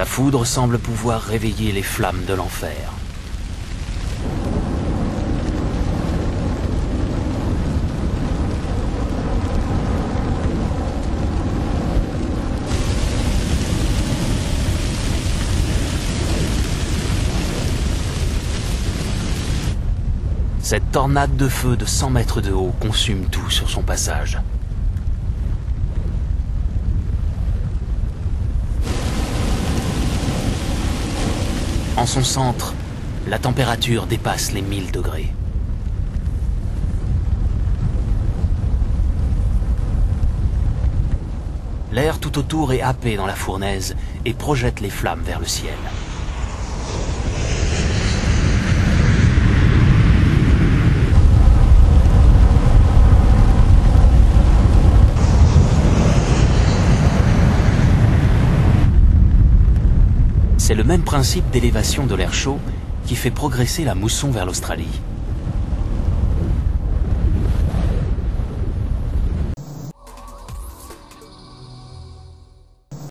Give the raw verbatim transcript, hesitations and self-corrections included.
La foudre semble pouvoir réveiller les flammes de l'enfer. Cette tornade de feu de cent mètres de haut consume tout sur son passage. En son centre, la température dépasse les mille degrés. L'air tout autour est happé dans la fournaise et projette les flammes vers le ciel. C'est le même principe d'élévation de l'air chaud qui fait progresser la mousson vers l'Australie.